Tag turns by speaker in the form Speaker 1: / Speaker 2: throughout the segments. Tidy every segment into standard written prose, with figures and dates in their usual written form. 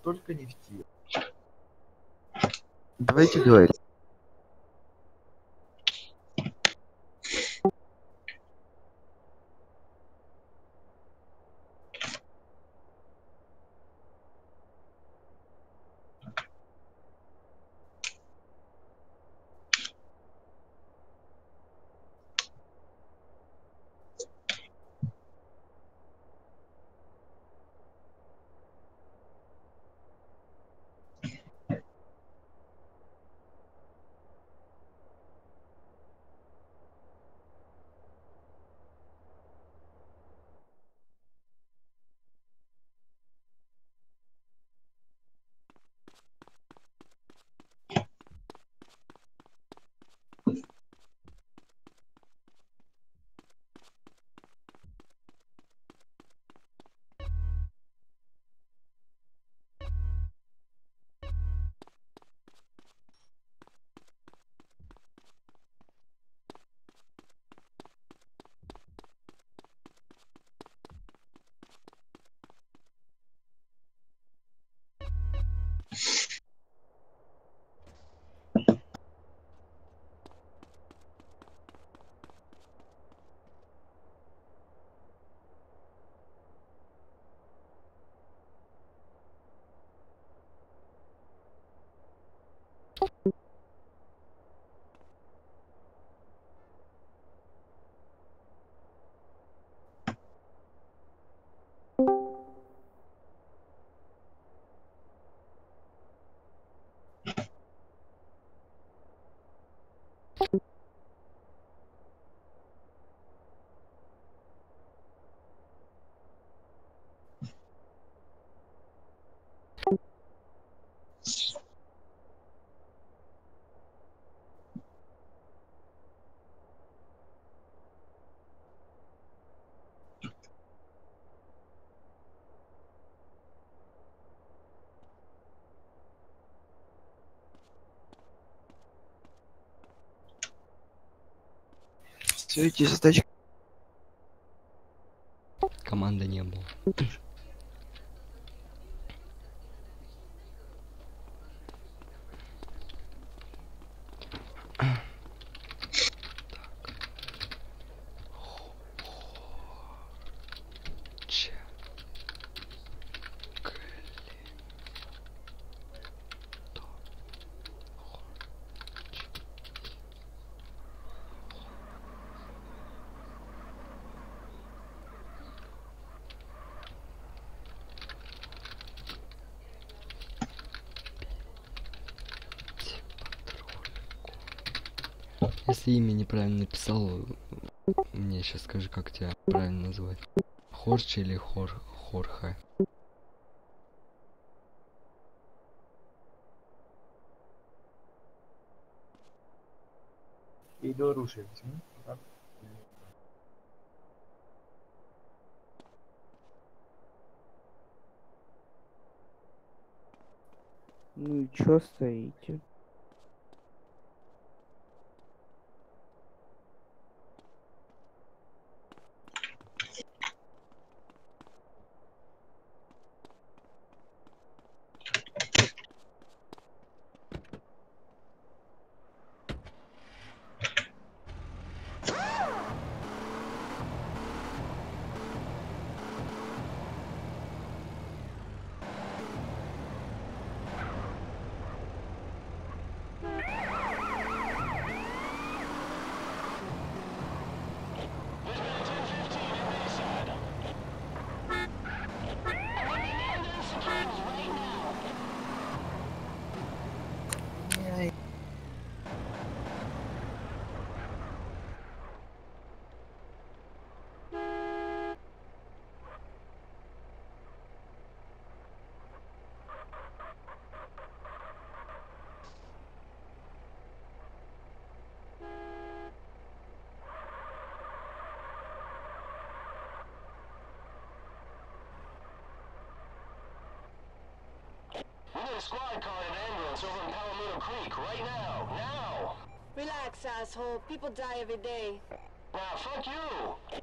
Speaker 1: столько нефти. Давайте говорить. Все эти задачи.
Speaker 2: Команды не было. Если имя неправильно написал, мне сейчас скажи, как тебя правильно называть. Хорч или Хорха?
Speaker 1: И Белоруссия.
Speaker 3: Ну и чё стоите?
Speaker 4: We need a squad car and ambulance over in Palomino Creek right now. Now!
Speaker 5: Relax, asshole. People die every day.
Speaker 4: Nah, fuck you!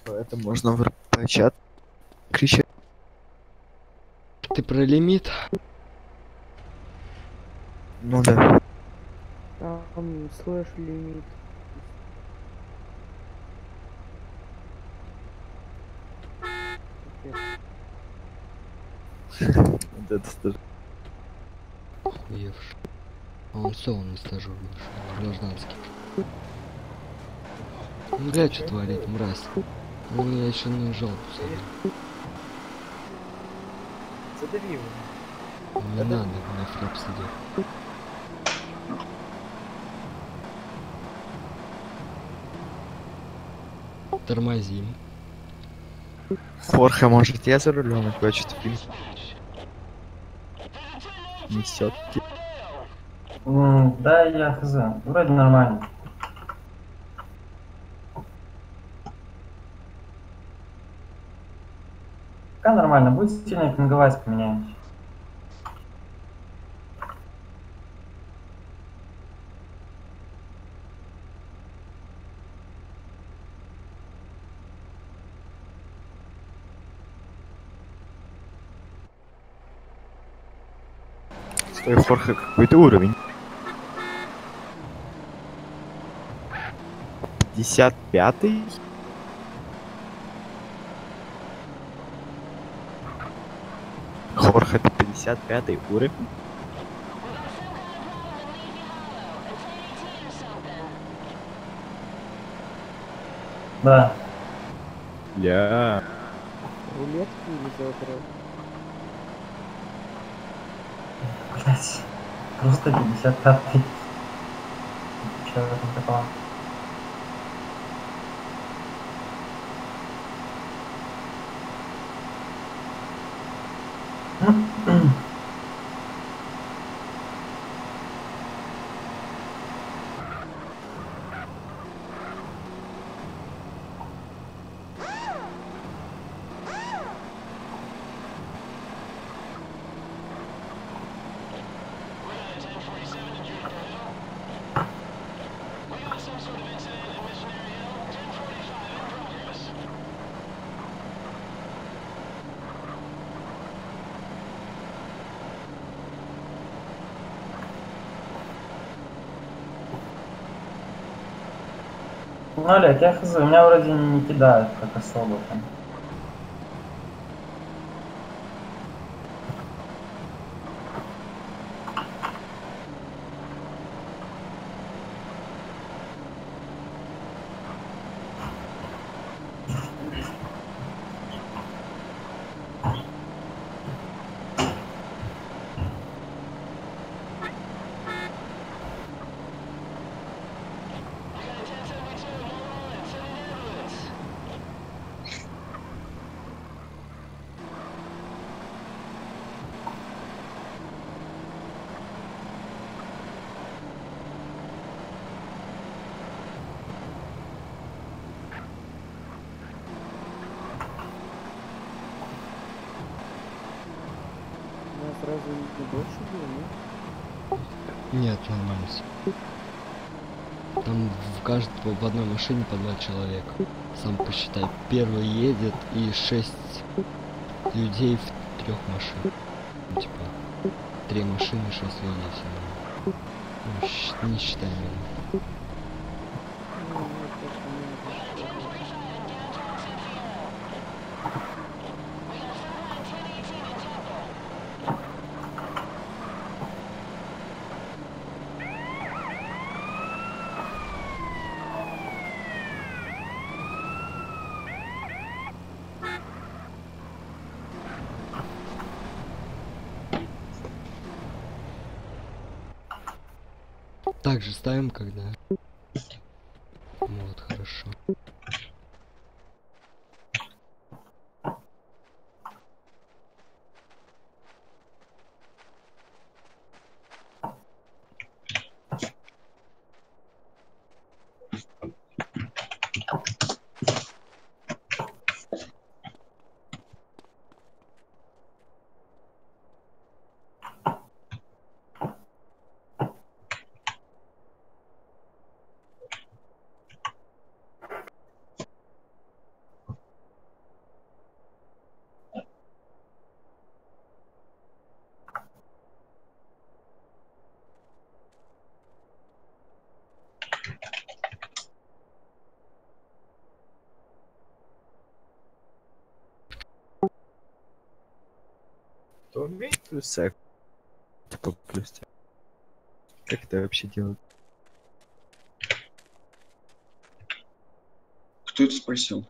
Speaker 1: Это можно в чат кричать.
Speaker 2: Ты про лимит?
Speaker 1: Ну да.
Speaker 3: Там слэш лимит. Капец.
Speaker 1: Вот это стаж.
Speaker 2: Охуевший. А он все, он не стажер вышел, гражданский. Ну глядь, что творит, мразь. Он меня еще на жалобу садил.
Speaker 1: Задави его.
Speaker 2: Не надо, на фляп сидел. Тормозим.
Speaker 1: Хорхе, может, я за рулем, и хочет фильм. Несет.
Speaker 6: Да, я хз. Вроде нормально. Пока нормально. Будет сильно пинговать, поменяюсь.
Speaker 1: Стой, Хорхе, какой-то уровень. 55-й? Хорхе, это 55-й уровень?
Speaker 6: Да.
Speaker 1: Ля.
Speaker 3: Рулетки или завтра?
Speaker 6: Блять. Просто 55-й. Че в этом такого? Ну, Олег, я хз, у меня вроде не кидают как особо там.
Speaker 3: У нас сразу не больше было, нет?
Speaker 2: Нет, нормально всё. Там в одной машине по 2 человека. Сам посчитай. Первый едет и 6 людей в 3 машинах. Ну, типа, 3 машины, 6 людей всего. Ну, не считай меня.
Speaker 3: Ну, мне просто не надо.
Speaker 2: Так же ставим, когда. Вот, хорошо.
Speaker 1: кто умеет плюс сек? Типа плюс сек. Как это вообще делать?
Speaker 7: Кто это спросил?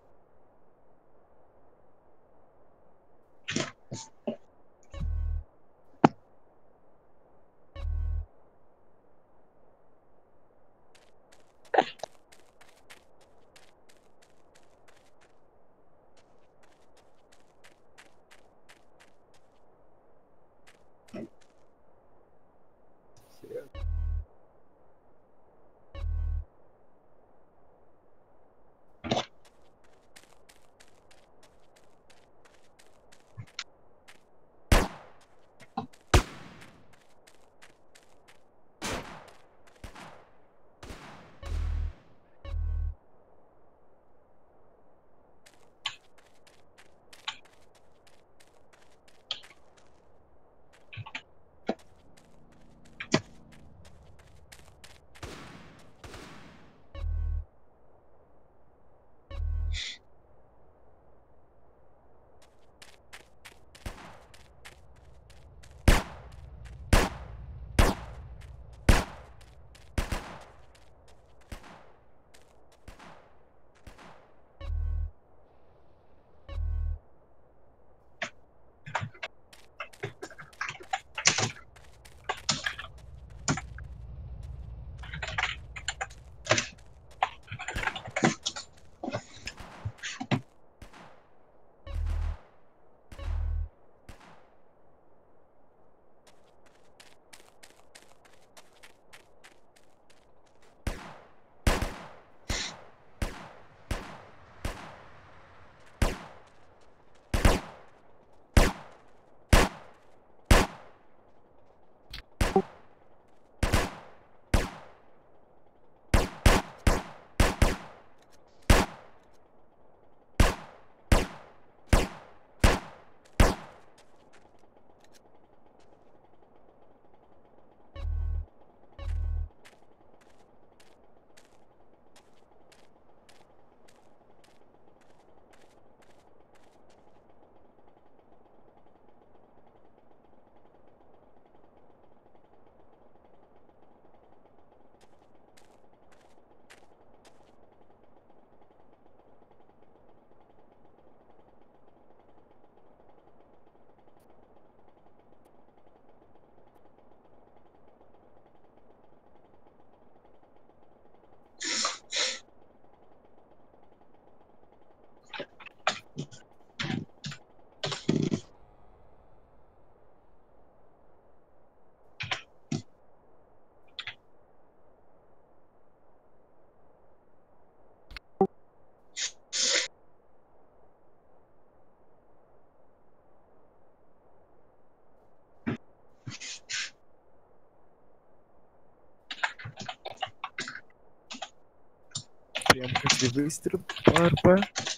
Speaker 1: Прям каждый выстрел по РП.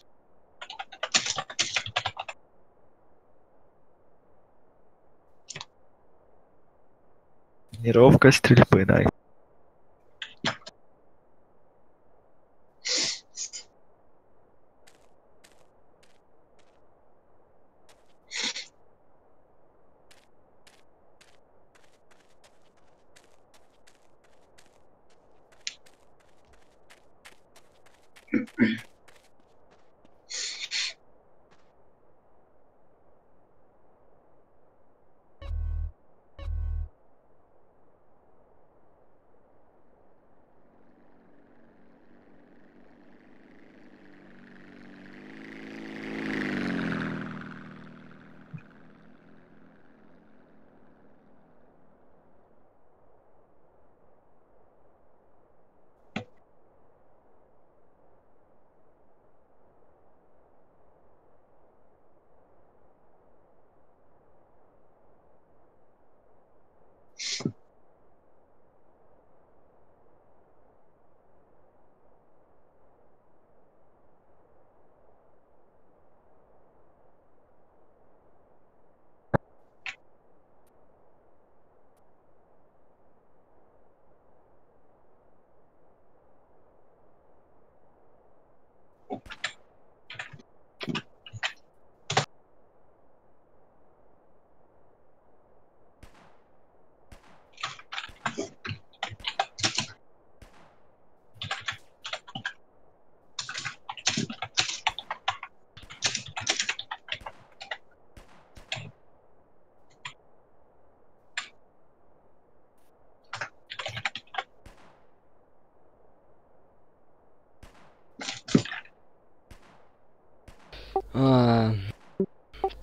Speaker 1: Тренировка стрельбы, най.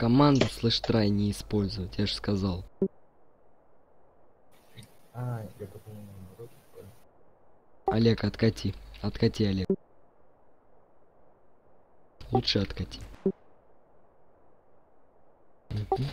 Speaker 2: команду /try не использовать, я же сказал.
Speaker 1: А, я подумал, наоборот.
Speaker 2: Олег, откати. Откати, Олег. Лучше откати. Мгм.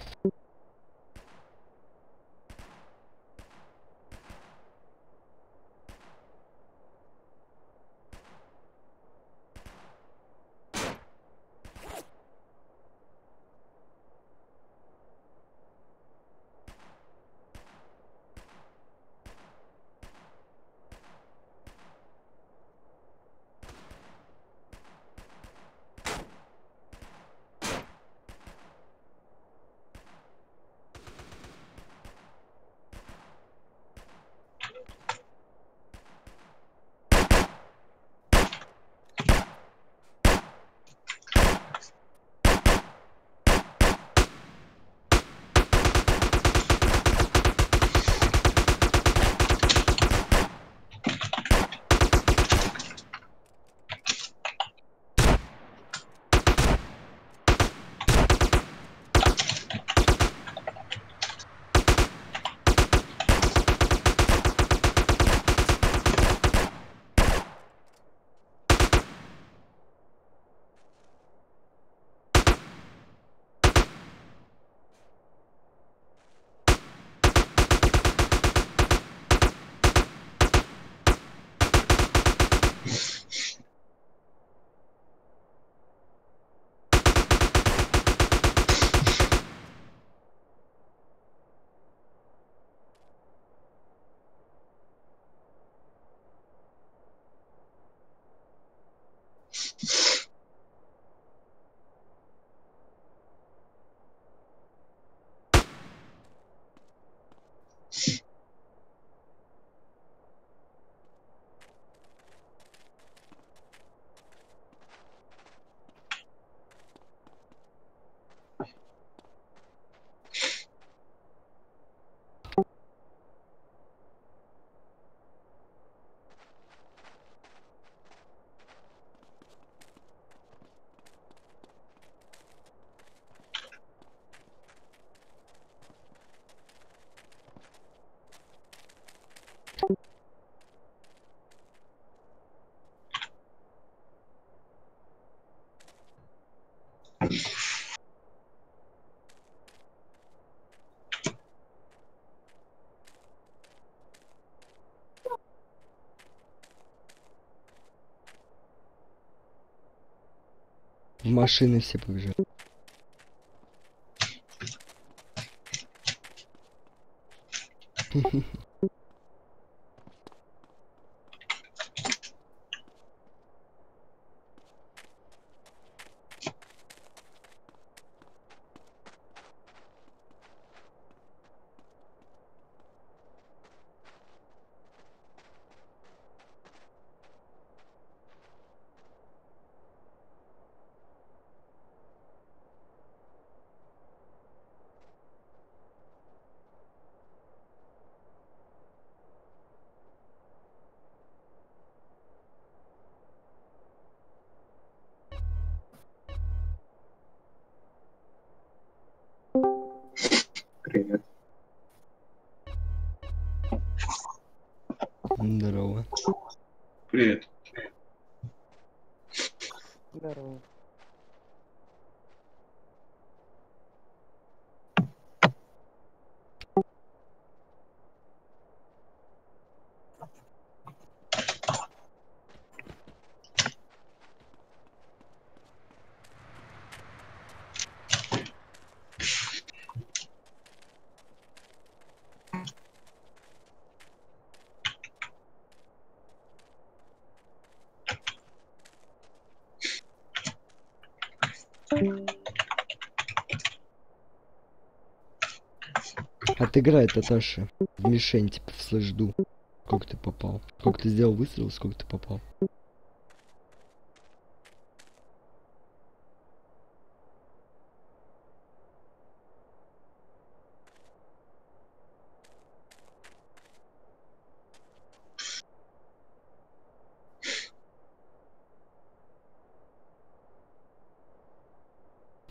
Speaker 2: В машины все побежали.
Speaker 1: Привет.
Speaker 2: Здорово.
Speaker 7: Привет.
Speaker 3: Здорово.
Speaker 2: Отыграй, Таташа. В мишень, типа, в слэшду. Сколько ты попал? Сколько ты сделал выстрелов, сколько ты попал?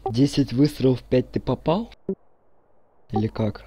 Speaker 2: 10 выстрелов, 5 ты попал? Или как?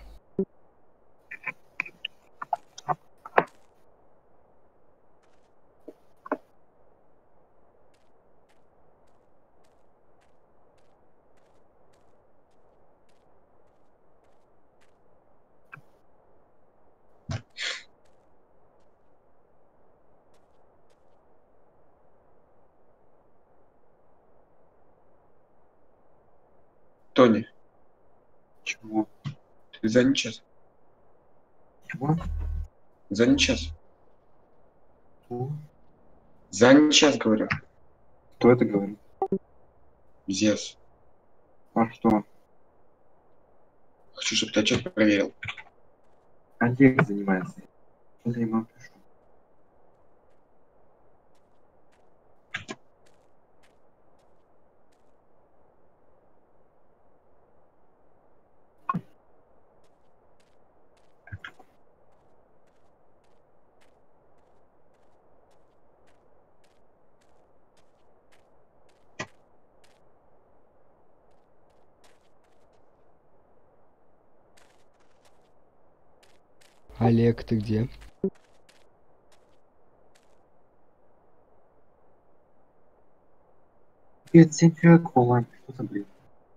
Speaker 7: Тони,
Speaker 1: Чего?
Speaker 7: ты занят час?
Speaker 1: Чего?
Speaker 7: Занят час.
Speaker 1: Что?
Speaker 7: Занят час, говорю.
Speaker 1: Кто это говорит?
Speaker 7: Зевс.
Speaker 1: А что?
Speaker 7: Хочу, чтобы ты отчет проверил.
Speaker 1: Олег занимается. Что я ему пишу?
Speaker 2: Олег, ты где?
Speaker 1: Нет, 7 человек в онлайн. Что за блин?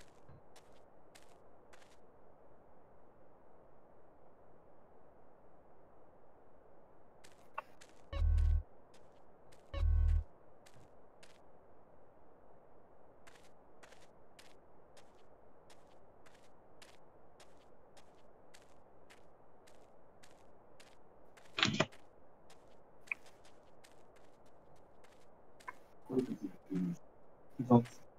Speaker 1: Да.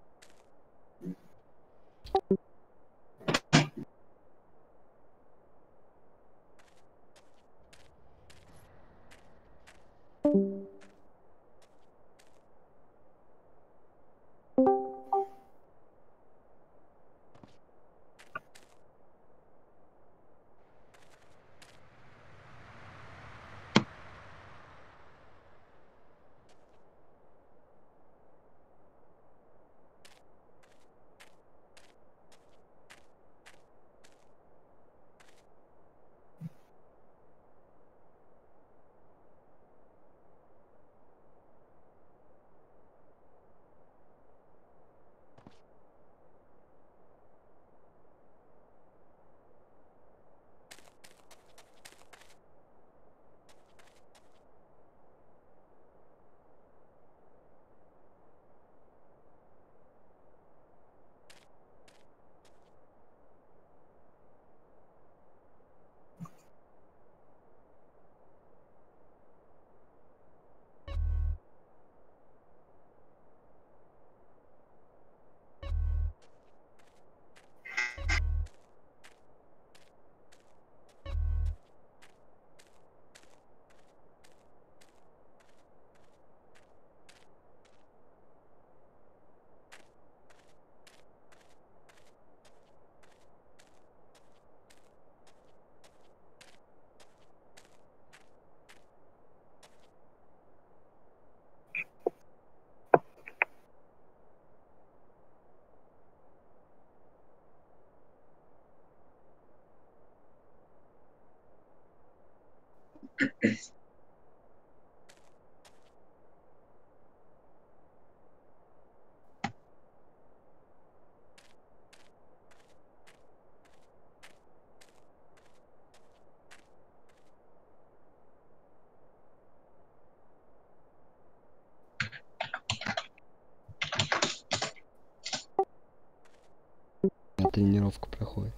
Speaker 2: Тренировка проходит.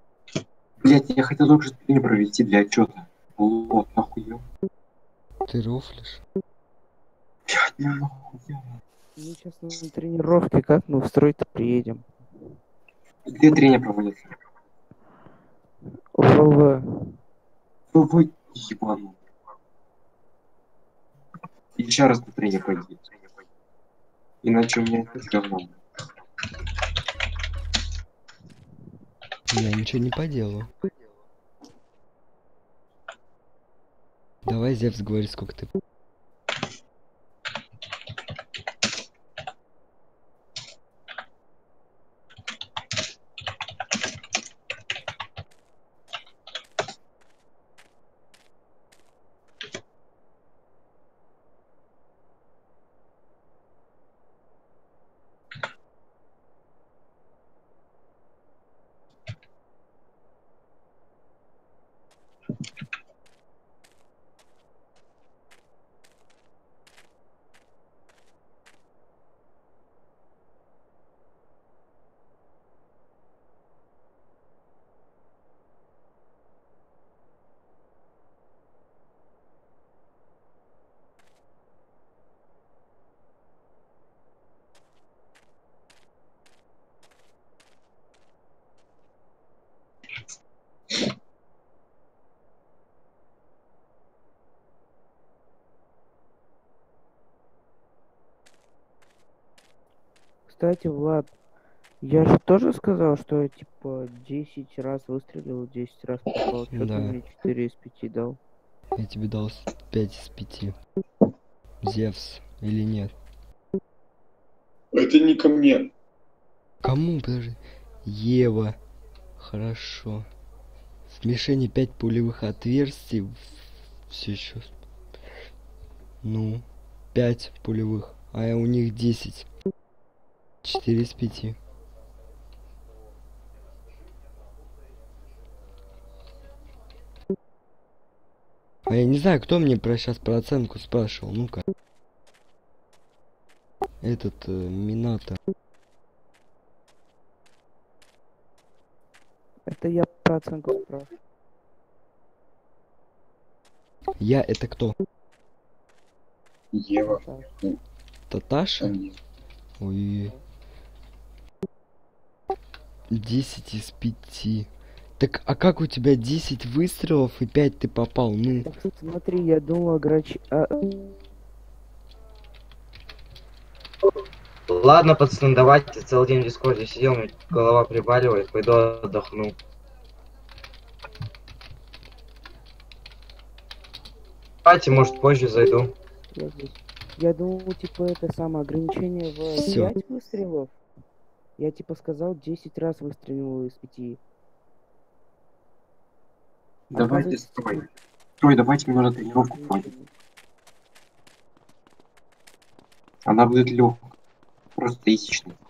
Speaker 1: Блять, я хотел только что не провести для отчета. Вот, нахуй.
Speaker 2: Ты рофлишь?
Speaker 1: Блять, ну нахуй.
Speaker 3: Мы сейчас на тренировке, как мы в строй-то приедем?
Speaker 1: Где тренер проводится?
Speaker 3: ВВ.
Speaker 1: Вы ебану. Еще раз на тренер пойди. Иначе у меня это говно.
Speaker 2: Я ничего не поделаю. Давай, Зевс, говори, сколько ты.
Speaker 3: Кстати, Влад, я же тоже сказал, что я типа 10 раз выстрелил, 10 раз попал. Чё
Speaker 2: Да.
Speaker 3: ты мне 4 из 5 дал?
Speaker 2: Я тебе дал 5 из 5. Зевс или нет?
Speaker 7: Это не ко мне.
Speaker 2: Кому, подожди? Ева. Хорошо. В мишени 5 пулевых отверстий. Все еще. Ну, 5 пулевых. А у них 10. 4 из 5. А я не знаю, кто мне сейчас про оценку спрашивал. Ну-ка. Этот Минато.
Speaker 3: Это я про оценку спрашиваю.
Speaker 2: Я это кто?
Speaker 7: Ева.
Speaker 3: Так.
Speaker 2: Таташа?
Speaker 7: Они.
Speaker 2: Ой. 10 из 5. Так, а как у тебя 10 выстрелов и 5 ты попал? Ну,
Speaker 3: Так, смотри, я думал,
Speaker 8: Ладно, пацаны, давайте, целый день в дискорде сидел, мне голова прибаливает, пойду отдохну. Давайте, может, позже зайду.
Speaker 3: я здесь. Я думал, типа, это самое ограничение в
Speaker 2: Всё.
Speaker 3: 5 выстрелов. Я типа сказал 10 раз выстрелил из 5.
Speaker 9: Давайте строй. Строй, давайте мне нужно тренировку пройти. Она будет легкой. Просто тысячной.